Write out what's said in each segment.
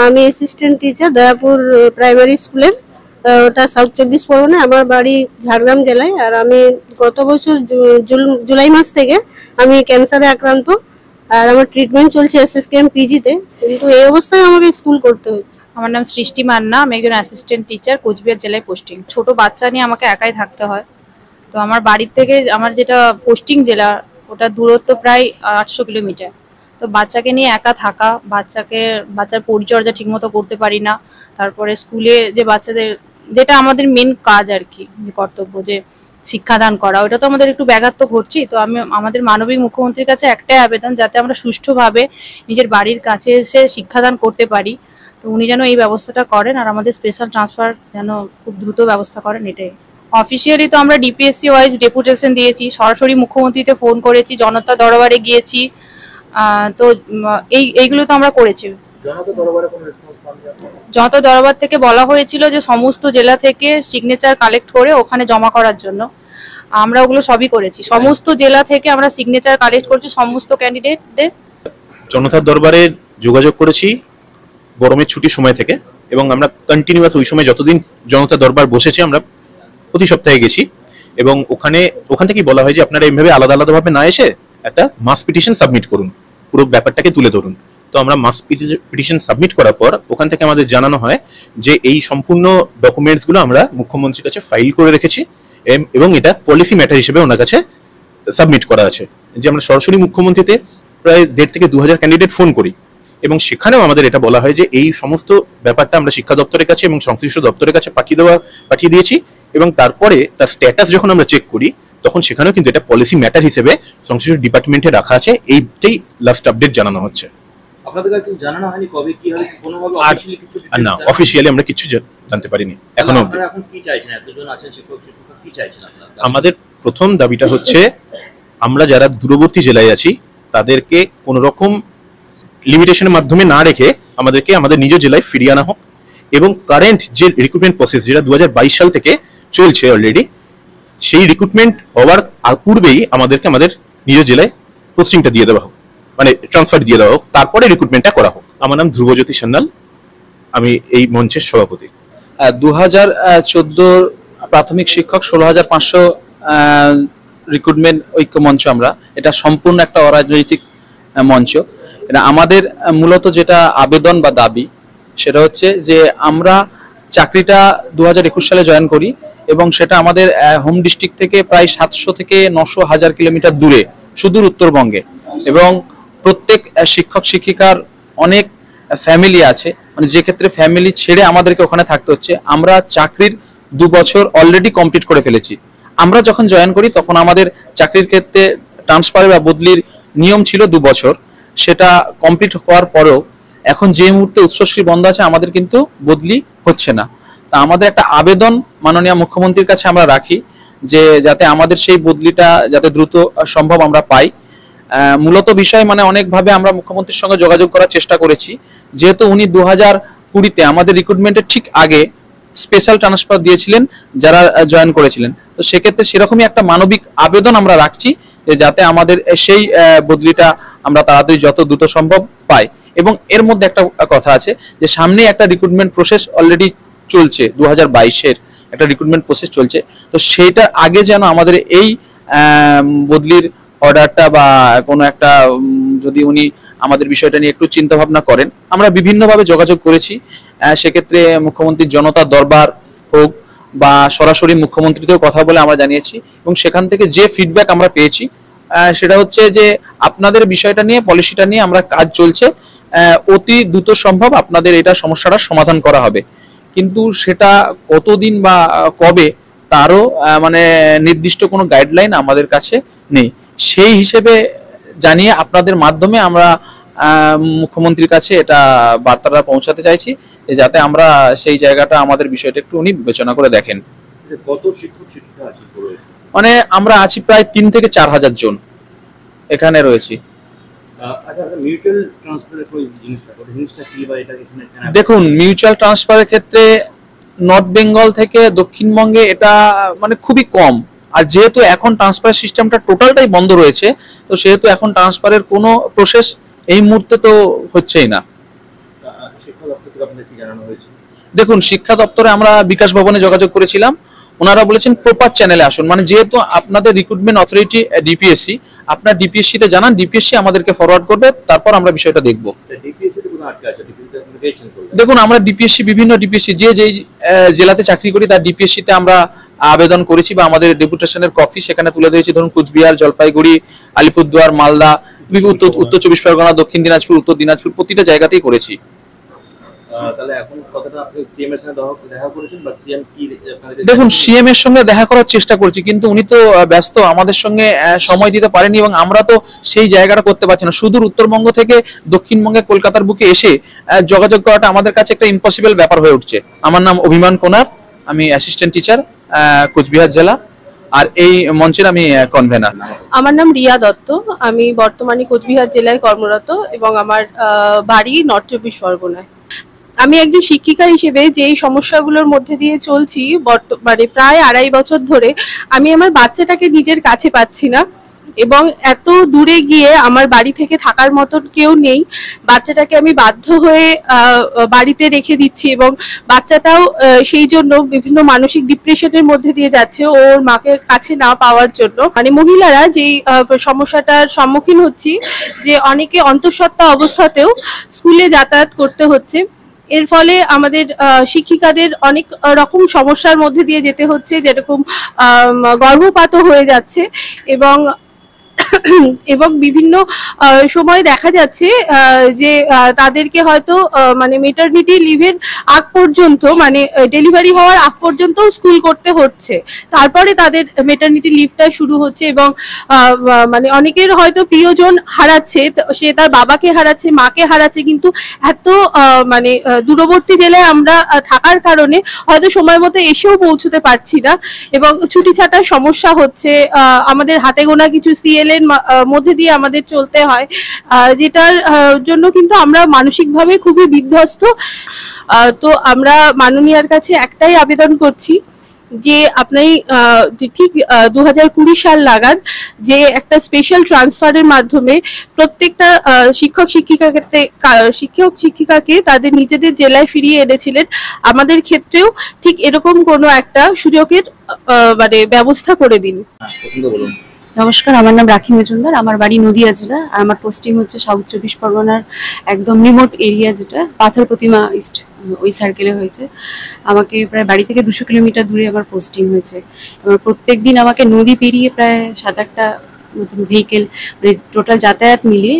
আমি assistant teacher Dayapur primary স্কুলের। ওটা সাউথ 24 পরগনায়, আমার বাড়ি ঝাড়গ্রাম জেলায়। আর আমি গত বছর জুলাই মাস থেকে আমি ক্যান্সারে আক্রান্ত, আর আমার ট্রিটমেন্ট চলছে এসএসকেএম পিজিতে, কিন্তু এই অবস্থায় আমাকে স্কুল করতে হচ্ছে। আমার নাম সৃষ্টি মান্না, আমি একজন অ্যাসিস্ট্যান্ট টিচার, কোচবিহার জেলায় পোস্টিং। ছোট বাচ্চা নিয়ে আমাকে একাই থাকতে হয়। তো আমার বাড়ির থেকে আমার যেটা পোস্টিং জেলা, ওটা দূরত্ব প্রায় 800 কিলোমিটার। তো বাচ্চাকে নিয়ে একা থাকা, বাচ্চার পরিচর্যা ঠিকমতো করতে পারি না। তারপরে স্কুলে যে বাচ্চাদের, যেটা আমাদের মেন কাজ আর কি, যে কর্তব্য, যে শিক্ষাদান করা, ওটা তো আমাদের একটু ব্যাঘাত ঘটছি। তো আমাদের মানবিক মুখ্যমন্ত্রীর কাছে একটাই আবেদন, যাতে আমরা সুষ্ঠুভাবে নিজের বাড়ির কাছে এসে শিক্ষাদান করতে পারি। তো উনি যেন এই ব্যবস্থাটা করেন, আর আমাদের স্পেশাল ট্রান্সফার যেন খুব দ্রুত ব্যবস্থা করেন, এটাই। অফিসিয়ালি তো আমরা ডিপিএসসি ওয়াইজ ডেপুটেশন দিয়েছি, সরাসরি মুখ্যমন্ত্রীতে ফোন করেছি, জনতা দরবারে গিয়েছি। তো এইগুলো তো আমরা করেছি। জনতা দরবার থেকে বলা হয়েছিল যে সমস্ত জেলা থেকে সিগনেচার কালেক্ট করে ওখানে জমা করার জন্য। আমরা ওগুলো সবই করেছি, সমস্ত জেলা থেকে আমরা সিগনেচার কালেক্ট করছি সমস্ত ক্যান্ডিডেটদের। জনতার দরবারে যোগাযোগ করেছি গরমের ছুটির সময় থেকে, এবং আমরা কন্টিনিউয়াস ওই সময় যতদিন জনতা দরবার বসেছে আমরা প্রতি সপ্তাহে গেছি। এবং ওখান থেকেই বলা হয় যে আপনারা এইভাবে আলাদা আলাদাভাবে না এসে একটা মাস পিটিশন সাবমিট করুন, পুরো ব্যাপারটাকে তুলে ধরুন। তো আমরা মাস পিটিশন সাবমিট করার পর ওখান থেকে আমাদের জানানো হয় যে এই সম্পূর্ণ ডকুমেন্টসগুলো আমরা মুখ্যমন্ত্রীর কাছে ফাইল করে রেখেছি, এবং এটা পলিসি ম্যাটার হিসেবে ওনার কাছে সাবমিট করা আছে। যে আমরা সরাসরি মুখ্যমন্ত্রীতে প্রায় 1,500 থেকে 2,000 ক্যান্ডিডেট ফোন করি, এবং সেখানেও আমাদের এটা বলা হয় যে এই সমস্ত ব্যাপারটা আমরা শিক্ষা দপ্তরের কাছে এবং সংশ্লিষ্ট দপ্তরের কাছে পাঠিয়ে দিয়েছি। এবং তারপরে তার স্ট্যাটাস যখন আমরা চেক করি, তখন সেখানেও কিন্তু এটা পলিসি ম্যাটার হিসেবে সংশ্লিষ্ট ডিপার্টমেন্টে রাখা আছে। এইটাই লাস্ট আপডেট জানানো হচ্ছে। আপনাদের কাছে জানানো হয়নি কবে কি হবে, কোনোভাবে অফিশিয়ালি কিছু না, অফিশিয়ালি আমরা কিছু জানতে পারিনি এখনো। আপনারা এখন কি চাইছেন, এতজন আছেন শিক্ষক শিক্ষিকা, কি চাইছেন আপনারা? আমাদের প্রথম দাবিটা হচ্ছে আমরা যারা দূরবর্তী জেলায় আছি তাদেরকে কোনো রকম লিমিটেশনের মাধ্যমে না রেখে আমাদেরকে আমাদের নিজ জেলায় ফিরিয়ে আনা হোক, এবং কারেন্ট যে রিক্রুটমেন্ট প্রসেস যেটা 2022 সাল থেকে চলছে অলরেডি, সেই রিক্রুটমেন্ট হওয়ার পূর্বেই আমাদেরকে আমাদের নিজ জেলায় পোস্টিংটা দিয়ে দেওয়া হোক, মানে ট্রান্সফার দিয়ে দেওয়া হোক, তারপরে রিক্রুটমেন্টটা করা হোক। আমার নাম ধ্রুবজ্যোতি সান্যাল, আমি এই মঞ্চের সভাপতি। 2014 প্রাথমিক শিক্ষক 16,500 রিক্রুটমেন্ট ঐক্য মঞ্চ। আমরা এটা সম্পূর্ণ একটা অরাজনৈতিক মঞ্চ। এটা আমাদের মূলত যেটা আবেদন বা দাবি, সেটা হচ্ছে যে আমরা চাকরিটা 2021 সালে জয়েন করি, এবং সেটা আমাদের হোম ডিস্ট্রিক্ট থেকে প্রায় 700 থেকে 900 কিলোমিটার দূরে, সুদূর উত্তরবঙ্গে। এবং প্রত্যেক শিক্ষক শিক্ষিকার অনেক ফ্যামিলি আছে, মানে যে ক্ষেত্রে ফ্যামিলি ছেড়ে আমাদেরকে ওখানে থাকতে হচ্ছে। আমরা চাকরির 2 বছর অলরেডি কমপ্লিট করে ফেলেছি। আমরা যখন জয়েন করি তখন আমাদের চাকরির ক্ষেত্রে ট্রান্সফার বা বদলির নিয়ম ছিল 2 বছর। সেটা কমপ্লিট হওয়ার পরেও এখন যে মুহূর্তে উৎসশ্রী বন্ধ আছে, আমাদের কিন্তু বদলি হচ্ছে না। তা আমাদের একটা আবেদন মাননীয় মুখ্যমন্ত্রীর কাছে আমরা রাখি, যে যাতে আমাদের সেই বদলিটা যাতে দ্রুত সম্ভব আমরা পাই। মূলত বিষয় মানে অনেকভাবে আমরা মুখ্যমন্ত্রীর সঙ্গে যোগাযোগ করার চেষ্টা করেছি, যেহেতু উনি 2020-তে আমাদের রিক্রুটমেন্টের ঠিক আগে স্পেশাল ট্রান্সফার দিয়েছিলেন যারা জয়েন করেছিলেন। তো সেক্ষেত্রে সেরকমই একটা মানবিক আবেদন আমরা রাখছি, যে যাতে আমাদের সেই বদলিটা আমরা তাড়াতাড়ি যত দ্রুত সম্ভব পাই। এবং এর মধ্যে একটা কথা আছে যে সামনে একটা রিক্রুটমেন্ট প্রসেস অলরেডি চলছে, 2022-এর একটা রিক্রুটমেন্ট প্রসেস চলছে। তো সেইটার আগে যেন আমাদের এই বদলির অর্ডারটা বা কোনো একটা, যদি উনি আমাদের বিষয়টা নিয়ে একটু চিন্তা ভাবনা করেন। আমরা বিভিন্নভাবে যোগাযোগ করেছি, সেক্ষেত্রে মুখ্যমন্ত্রীর জনতা দরবার হোক বা সরাসরি মুখ্যমন্ত্রীতেও কথা বলে আমরা জানিয়েছি, এবং সেখান থেকে যে ফিডব্যাক আমরা পেয়েছি সেটা হচ্ছে যে আপনাদের বিষয়টা নিয়ে, পলিসিটা নিয়ে আমরা কাজ চলছে, অতি দ্রুত সম্ভব আপনাদের এটা সমস্যাটার সমাধান করা হবে। কিন্তু সেটা কতদিন বা কবে, তারও মানে নির্দিষ্ট কোনো গাইডলাইন আমাদের কাছে নেই। সেই হিসেবে জানিয়ে আপনাদের মাধ্যমে আমরা মুখ্যমন্ত্রীর কাছে এটা বার্তাটা পৌঁছাতে চাইছি, যাতে আমরা সেই জায়গাটা, আমাদের বিষয়টা একটু উনি বিবেচনা করে দেখেন। কত শিক্ষক শিক্ষিকা আছে? মানে আমরা আছি প্রায় 3 থেকে 4,000 জন এখানে রয়েছি। দেখুন, মিউচুয়াল ট্রান্সফারের ক্ষেত্রে নর্থ বেঙ্গল থেকে দক্ষিণবঙ্গে এটা মানে খুবই কম। আর যেহেতু এখন ট্রান্সফার সিস্টেমটা টোটালটাই বন্ধ রয়েছে, তো সেহেতু এখন ট্রান্সফারের কোনো প্রসেস এই মুহূর্তে তো হচ্ছেই না। শিক্ষা দপ্তর থেকে আপনাদের কি জানানো হয়েছে? দেখুন, শিক্ষা দপ্তরে আমরা বিকাশ ভবনে যোগাযোগ করেছিলাম, ওনারা বলেছেন প্রপার চ্যানেলে আসুন, মানে যেহেতু আপনাদের রিক্রুটমেন্ট অথরিটি ডিপিএসসি, আপনার ডিপিএসসি তে জানান, ডিপিএসসি আমাদেরকে ফরওয়ার্ড করবে, তারপর আমরা বিষয়টা দেখব। ডিপিএসসি তে কোনো আটকে আছে? ডিপিএসসি আপনাদের গেছেন করলেন? দেখুন, আমরা ডিপিএসসি বিভিন্ন ডিপিএসসি যেই জেলাতে চাকরি করি তার ডিপিএসসি তে আমরা আবেদন করেছি বা আমাদের ডেপুটেশনের কপি সেখানে তুলে দিয়েছি। ধরুন কুচবিহার, জলপাইগুড়ি, আলিপুরদুয়ার, মালদা, উত্তর 24 পরগনা, দক্ষিণ দিনাজপুর, উত্তর দিনাজপুর, প্রতিটা জায়গাতেই করেছি। তাহলে এখন কথাটা আপনি সিএম এর সঙ্গে দেখা করেছেন বা সিএম কি আপনাদের? দেখুন, সিএম এর সঙ্গে দেখা করার চেষ্টা করছি, কিন্তু উনি তো ব্যস্ত, আমাদের সঙ্গে সময় দিতে পারেনি এবং আমরা তো সেই জায়গাটা করতে পারছি না। সুদূর উত্তরবঙ্গ থেকে দক্ষিণবঙ্গে কলকাতার বুকে এসে যোগাযোগ করাটা আমাদের কাছে একটা ইম্পসিবল ব্যাপার হয়ে উঠছে। আমার নাম অভিমান কোনার, আমি অ্যাসিস্ট্যান্ট টিচার, কোচবিহার জেলা, আর এই মঞ্চের আমি কনভেনার। আমার নাম রিয়া দত্ত, আমি বর্তমানে কোচবিহার জেলায় কর্মরত এবং আমার বাড়ি নর্থ 24 পরগনায়। আমি একজন শিক্ষিকা হিসেবে যেই সমস্যাগুলোর মধ্যে দিয়ে চলছি বর্তমানে প্রায় 2.5 বছর ধরে, আমি আমার বাচ্চাটাকে নিজের কাছে পাচ্ছি না এবং এত দূরে গিয়ে আমার বাড়ি থেকে থাকার মতন কেউ নেই। বাচ্চাটাকে আমি বাধ্য হয়ে বাড়িতে রেখে দিচ্ছি এবং বাচ্চাটাও সেই জন্য বিভিন্ন মানসিক ডিপ্রেশনের মধ্যে দিয়ে যাচ্ছে ওর মাকে কাছে না পাওয়ার জন্য। মানে মহিলারা যেই সমস্যাটার সম্মুখীন হচ্ছি, যে অনেকে অন্তঃসত্ত্বা অবস্থাতেও স্কুলে যাতায়াত করতে হচ্ছে। এর ফলে আমাদের শিক্ষিকাদের অনেক রকম সমস্যার মধ্যে দিয়ে যেতে হচ্ছে, যেরকম গর্ভপাতও হয়ে যাচ্ছে এবং এবং বিভিন্ন সময় দেখা যাচ্ছে যে তাদেরকে হয়তো মানে মেটারনিটি লিভের আগ পর্যন্ত, মানে ডেলিভারি হওয়ার আগ পর্যন্ত স্কুল করতে হচ্ছে, তারপরে তাদের মেটারনিটি লিভটা শুরু হচ্ছে এবং মানে অনেকের হয়তো প্রিয়জন হারাচ্ছে, সে তার বাবাকে হারাচ্ছে, মাকে হারাচ্ছে, কিন্তু এত মানে দূরবর্তী জেলায় আমরা থাকার কারণে হয়তো সময় মতো এসেও পৌঁছতে পারছি না এবং ছুটি ছাটার সমস্যা হচ্ছে। আমাদের হাতে গোনা কিছু সিএল এর মধ্যে দিয়ে আমাদের চলতে হয়, যেটার জন্য কিন্তু আমরা মানসিকভাবে খুবই বিধ্বস্ত। তো আমরা মাননীয়ার কাছে একটাই আবেদন করছি যে আপনি ঠিক 2020 সাল নাগাদ যে একটা স্পেশাল ট্রান্সফারের মাধ্যমে প্রত্যেকটা শিক্ষক শিক্ষিকাকে তাদের নিজেদের জেলায় ফিরিয়ে এনেছিলেন, আমাদের ক্ষেত্রেও ঠিক এরকম কোনো একটা সুযোগের মানে ব্যবস্থা করে দিন। পছন্দ বলুন। নমস্কার, আমার নাম রাখি মজুমদার, আমার বাড়ি নদিয়া জেলা, আর আমার পোস্টিং হচ্ছে সাউথ 24 পরগনার একদম রিমোট এরিয়া, যেটা পাথর প্রতিমা ইস্ট, ওই সার্কেলে হয়েছে। আমাকে প্রায় বাড়ি থেকে 200 কিলোমিটার দূরে আমার পোস্টিং হয়েছে। আমার প্রত্যেক দিন আমাকে নদী পেরিয়ে প্রায় 7-8টা মতন ভেহিকেল, মানে টোটাল যাতায়াত মিলিয়ে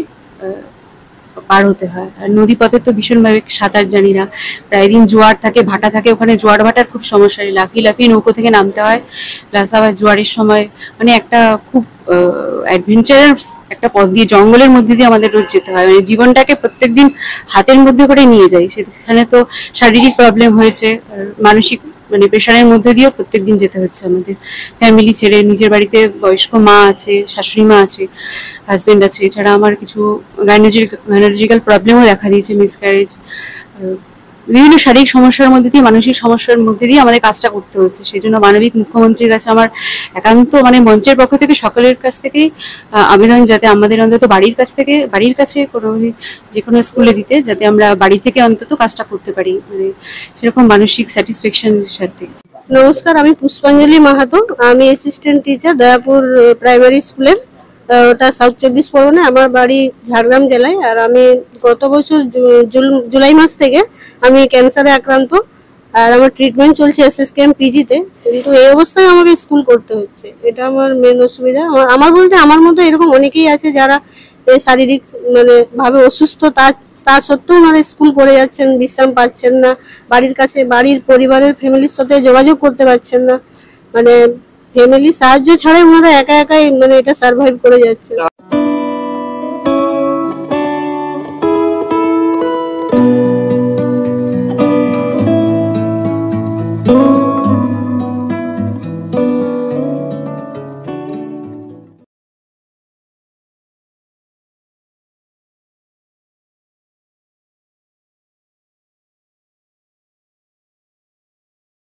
পার হতে হয়। আর নদী পথে তো ভীষণভাবে সাঁতার জানি না, প্রায় দিন জোয়ার থাকে, ভাটা থাকে, ওখানে জোয়ার ভাটার খুব সমস্যা, লাফিয়ে লাফিয়ে নৌকো থেকে নামতে হয়, প্লাস আবার জোয়ারের সময় মানে একটা খুব অ্যাডভেঞ্চারাস একটা পথ দিয়ে জঙ্গলের মধ্যে দিয়ে আমাদের রোজ যেতে হয়, মানে জীবনটাকে প্রত্যেকদিন হাতের মধ্যে করে নিয়ে যাই। সেখানে তো শারীরিক প্রবলেম হয়েছে, আর মানসিক মানে প্রেশারের মধ্যে দিয়েও প্রত্যেকদিন যেতে হচ্ছে আমাদের। ফ্যামিলি ছেড়ে, নিজের বাড়িতে বয়স্ক মা আছে, শাশুড়ি মা আছে, হাজবেন্ড আছে, এছাড়া আমার কিছু গাইনোলজিক্যাল প্রবলেমও দেখা দিয়েছে, মিসক্যারেজ, বিভিন্ন শারীরিক সমস্যার মধ্যে দিয়ে, মানসিক সমস্যার মধ্যে দিয়ে আমাদের কাজটা করতে হচ্ছে। সেই জন্য মানবিক মুখ্যমন্ত্রীর কাছে আমার একান্ত, মানে মঞ্চের পক্ষ থেকে সকলের কাছ থেকেই আবেদন, যাতে আমাদের অন্তত বাড়ির কাছে কোনো যে কোনো স্কুলে দিতে, যাতে আমরা বাড়ি থেকে অন্তত কাজটা করতে পারি, মানে সেরকম মানসিক স্যাটিসফ্যাকশনের সাথে। নমস্কার, আমি পুষ্পাঞ্জলি মাহাতো, আমি অ্যাসিস্ট্যান্ট টিচার দয়াপুর প্রাইমারি স্কুলের, ওটা সাউথ 24 পরগনায়। আমার বাড়ি ঝাড়গ্রাম জেলায়, আর আমি গত বছর জুলাই মাস থেকে আমি ক্যান্সারে আক্রান্ত, আর আমার ট্রিটমেন্ট চলছে SSKM PG-তে, কিন্তু এই অবস্থায় আমাকে স্কুল করতে হচ্ছে, এটা আমার মেন অসুবিধা। আমার বলতে আমার মতো এরকম অনেকেই আছে যারা শারীরিক মানে ভাবে অসুস্থ, তা সত্ত্বেও মানে স্কুল করে যাচ্ছেন, বিশ্রাম পাচ্ছেন না, বাড়ির কাছে বাড়ির পরিবারের ফ্যামিলির সাথে যোগাযোগ করতে পারছেন না, মানে ফ্যামিলি সাহায্য ছাড়াই ওনারা একা একাই মানে এটা সার্ভাইভ করে যাচ্ছে।